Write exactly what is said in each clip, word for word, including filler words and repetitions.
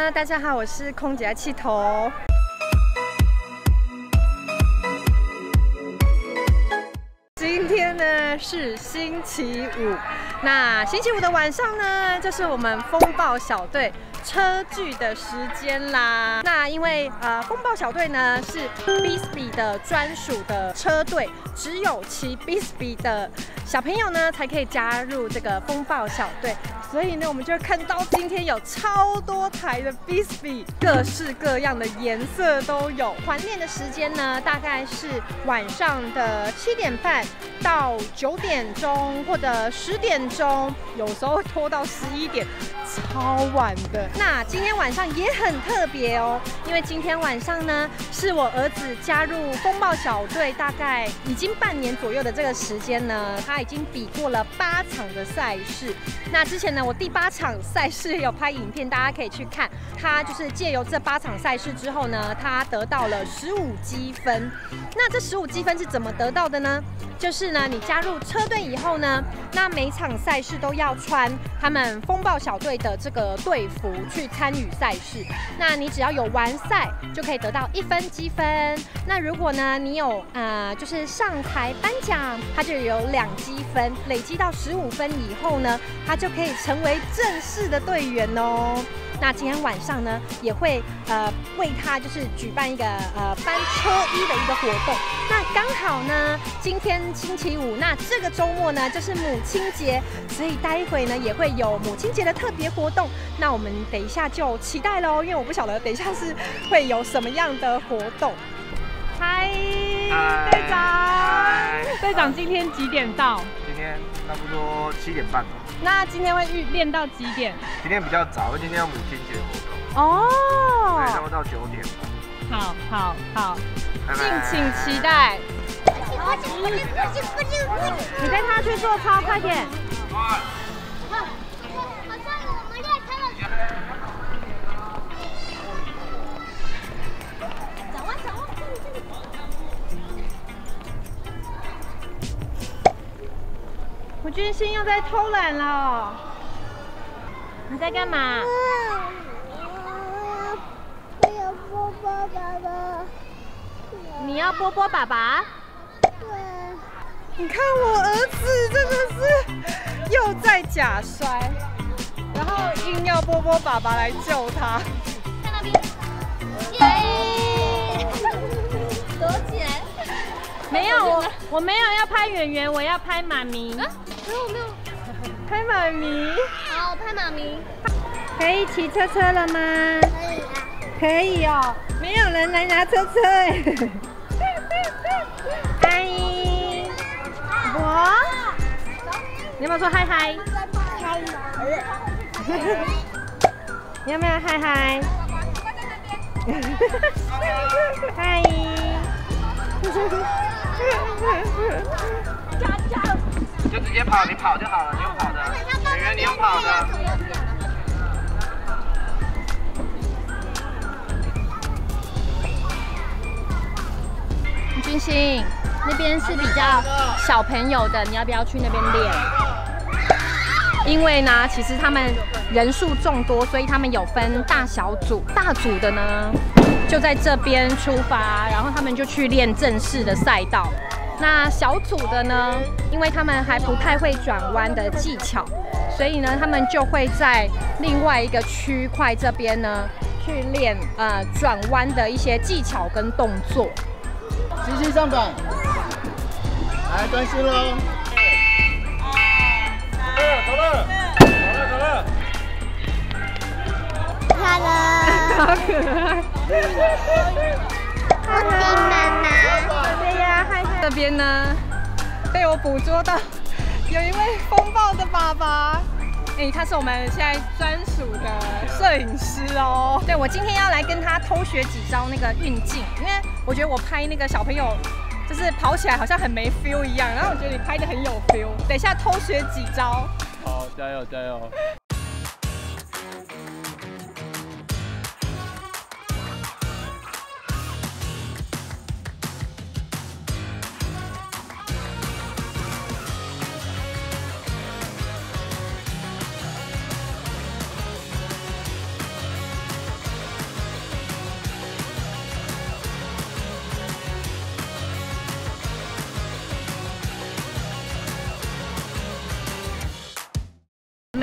呢，大家好，我是空姐气头。今天呢是星期五，那星期五的晚上呢，就是我们风暴小队车聚的时间啦。那因为呃，风暴小队呢是 Bixby 的专属的车队，只有骑 Bixby 的小朋友呢才可以加入这个风暴小队。所以呢，我们就会看到今天有超多台的 Bixby， 各式各样的颜色都有。团练的时间呢，大概是晚上的七点半到九点钟，或者十点钟，有时候会拖到十一点，超晚的。那今天晚上也很特别哦，因为今天晚上呢，是我儿子加入风暴小队大概已经半年左右的这个时间呢，他已经比过了八场的赛事。那之前呢，我第八场赛事有拍影片，大家可以去看。他就是借由这八场赛事之后呢，他得到了十五积分。那这十五积分是怎么得到的呢？就是呢，你加入车队以后呢，那每场赛事都要穿他们风暴小队的这个队服去参与赛事。那你只要有完赛，就可以得到一分积分。那如果呢，你有呃就是上台颁奖，它就有两积分，累积到十五分以后呢，它就可以成为正式的队员哦。那今天晚上呢，也会呃为他就是举办一个呃颁车衣的一个活动。那刚好呢，今天星期五，那这个周末呢就是母亲节，所以待会呢也会有母亲节的特别活动。那我们等一下就期待喽，因为我不晓得等一下是会有什么样的活动。嗨，队长，队长今天几点到？ 今天差不多七点半吧。 那今天会预练到几点？ 今天比较早，因为今天要母亲节活动。 哦。 对，差不多到九点吧。 好，好，好， 拜拜敬请期待。你带他去做操，快点。 好像我们练车了。走啊走啊，这里这里。 胡君欣又在偷懒了，你在干嘛？ 我要波波爸爸。 你要波波爸爸？ 对。 你看我儿子真的是又在假摔，然后硬要波波爸爸来救他。 看那边。耶！躲起来。 没有，我我没有要拍圆圆，我要拍妈咪。 啊？没有没有。 拍妈咪。 好，我拍妈咪。 可以骑车车了吗？ 可以啊。 可以哦，没有人来拿车车哎。阿姨，我，你有没有说嗨嗨？ 开门。 你有没有嗨嗨？嗨。 就直接跑，你跑就好了，你用跑的。演员，你用跑的。 君欣，那边是比较小朋友的，你要不要去那边练？因为呢，其实他们人数众多，所以他们有分大小组。大组的呢，就在这边出发，然后他们就去练正式的赛道。那小组的呢，因为他们还不太会转弯的技巧，所以呢，他们就会在另外一个区块这边呢，去练呃转弯的一些技巧跟动作。 继续上板，来专心喽！走了，走了，走了，走了。 好了。 好可爱。 我的妈妈。 对呀，嗨嗨。这边呢，被我捕捉到有一位风暴的爸爸。哎，他是我们现在专属的摄影师哦。对，我今天要来跟他偷学几招那个运镜，因为我觉得我拍那个小朋友，就是跑起来好像很没 feel 一样，然后我觉得你拍的很有 feel。等一下偷学几招。 好，加油加油！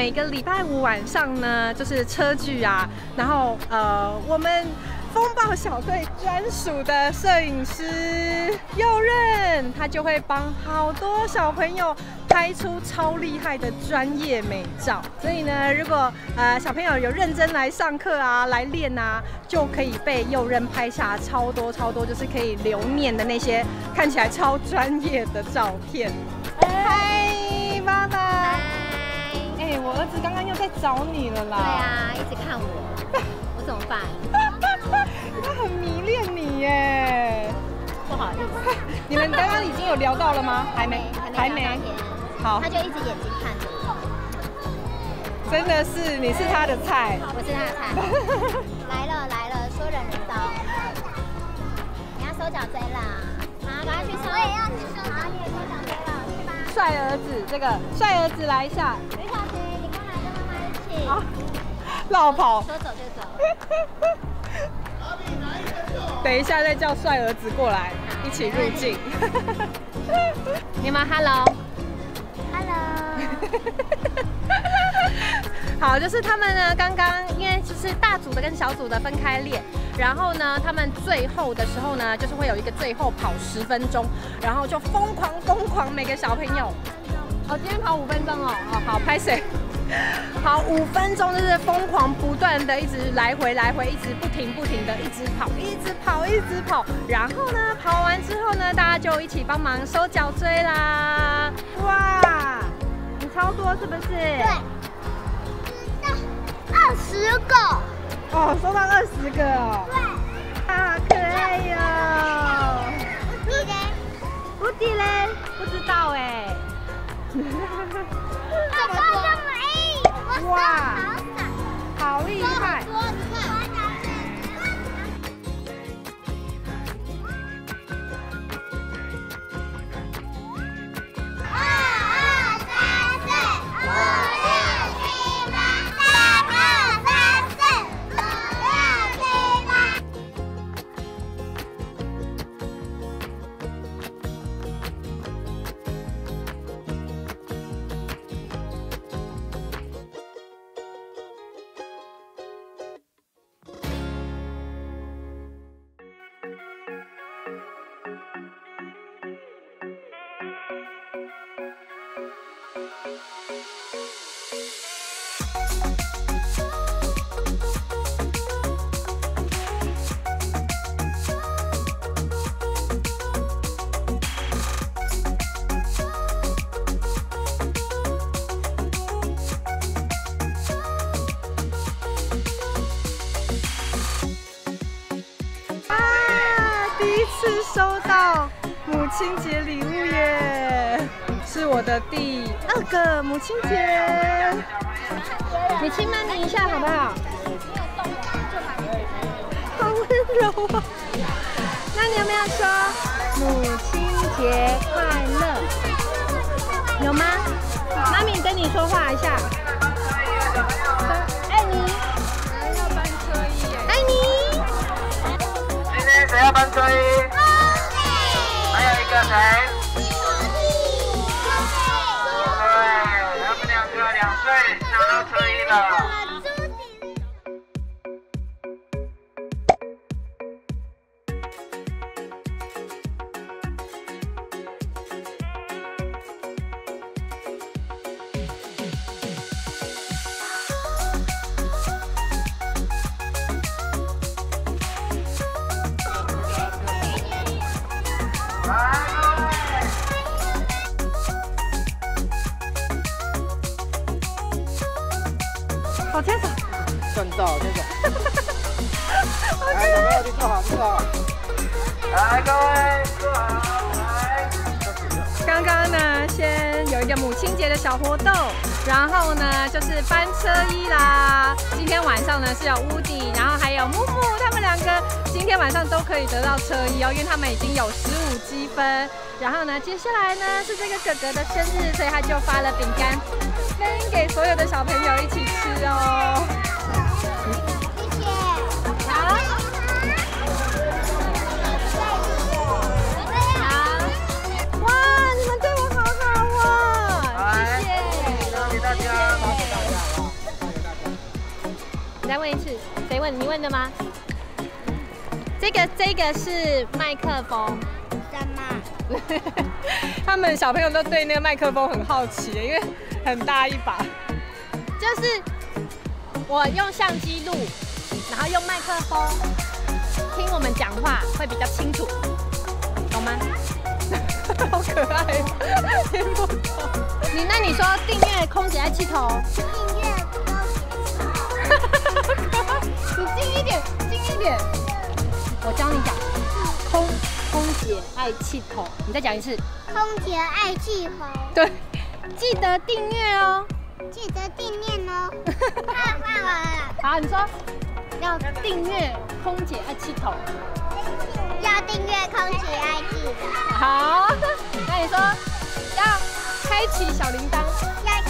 每个礼拜五晚上呢，就是车聚啊，然后呃，我们风暴小队专属的摄影师佑任，他就会帮好多小朋友拍出超厉害的专业美照。所以呢，如果呃小朋友有认真来上课啊，来练啊，就可以被佑任拍下超多超多，就是可以留念的那些看起来超专业的照片。嗨，妈妈。哎，我儿子刚刚又在找你了啦。 对啊，一直看我，我怎么办？ 他很迷恋你耶。 不好意思。 你们刚刚已经有聊到了吗？还没， 还没。还没好。 他就一直眼睛看着我。 真的是，你是他的菜。 我是他的菜。来了来了，说人人刀。你要收脚锥啦。好，赶快去收。我也要去收。好，你也收脚锥了，去吧。 帅儿子，这个帅儿子来一下。 吕小琪，你跟来跟妈妈一起。 好。绕跑。 说走就走。 等一下再叫帅儿子过来一起入境。你们 hello hello。 好，就是他们呢，刚刚因为就是大组的跟小组的分开练，然后呢，他们最后的时候呢，就是会有一个最后跑十分钟，然后就疯狂疯狂每个小朋友。哦，今天跑五分钟哦，哦好，拍谁？好，五分钟就是疯狂不断的一直来回来回，一直不停不停的一直跑，一直跑，一直跑。然后呢，跑完之后呢，大家就一起帮忙收脚锥啦。哇，你超多是不是？ 对，二十个。 哦，收到二十个哦。 对。 好可爱哟。 无敌嘞？ 无敌嘞？不知道哎。 这么多。 哇，好厉害！是收到母亲节礼物耶，是我的第二个母亲节，你亲妈咪一下好不好？好温柔啊！那你有没有说母亲节快乐？有吗？妈咪跟你说话一下。爱你。要搬车衣耶。爱你。 今天谁要搬车衣？还有一个谁？对，他们两个两岁拿到车衣了。 好牵手， 顺照牵手。来，小朋友，你坐好，坐好。 来，各位坐好，来。 刚刚呢，先有一个母亲节的小活动，然后呢就是搬车衣啦。今天晚上呢是有乌迪，然后还有木木，他们两个今天晚上都可以得到车衣哦，因为他们已经有十五积分。然后呢，接下来呢是这个哥哥的生日，所以他就发了饼干分给所有的小朋友一起吃哦。 谢谢。 好。好。哇，你们对我好好哦，谢谢。 给大家，谢谢大家。 再问一次，谁问？你问的吗？这个这个是麦克风。 什么？ 他们小朋友都对那个麦克风很好奇，因为很大一把。就是我用相机录，然后用麦克风听我们讲话会比较清楚，懂吗？好可爱，听不懂。你那你说订阅空姐爱气头， 订阅你近一点，近一点。我教你讲，空空姐爱气头，你再讲一次。 空姐爱气头， 对，记得订阅哦。 记得订阅哦。太棒了！ 好，你说要订阅空姐爱气头。 要订阅空姐爱气头。 好，那你说要开启小铃铛。 要